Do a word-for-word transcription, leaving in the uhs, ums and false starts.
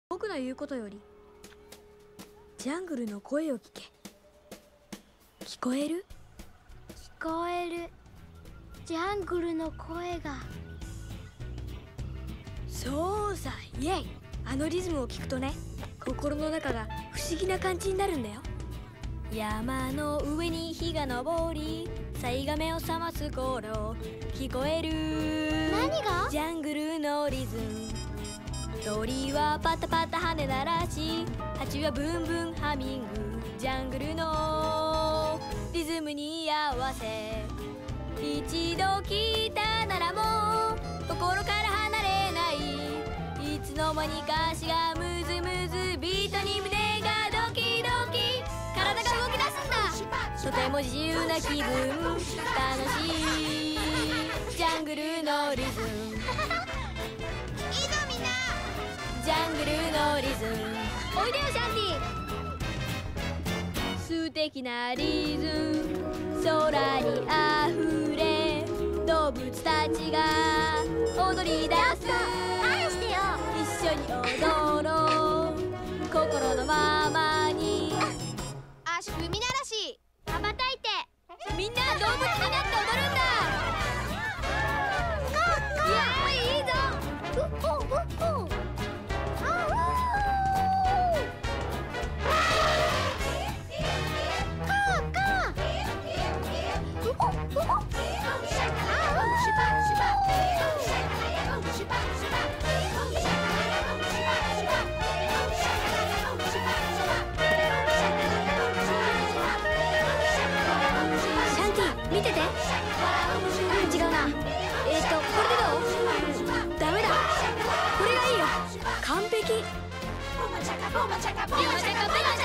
僕の言うことよりジャングルの声を聞け。聞こえる？ 聞こえる。ジャングルの声が。 そうさ、イエイ。あのリズムを聞くとね、心の中が不思議な感じになるんだよ。山の上に日が昇り、さいがめを覚ます頃、聞こえる。 何が？ ジャングルのリズム。鳥はパタパタ羽鳴らし、蜂はブンブンハミング。ジャングルのリズムに合わせ、一度聞いたならもう心から離れない。いつの間にか足がムズムズ、ビートに胸がドキドキ、体が動き出すんだ。とても自由な気分、楽しいジャングルのリズム。ジャングルのリズム。おいでよシャンティ。素敵なリズム、空にあふれ、動物たちが踊り出す。 返してよ。 一緒に踊ろう、心のままに。 足踏み鳴らし、羽ばたいて。 みんな動物になって踊るんだ。いやー、いいぞ。うっほうっほう。見てて。違うな。えっとこれでどう？ダメだ。これがいいよ。完璧。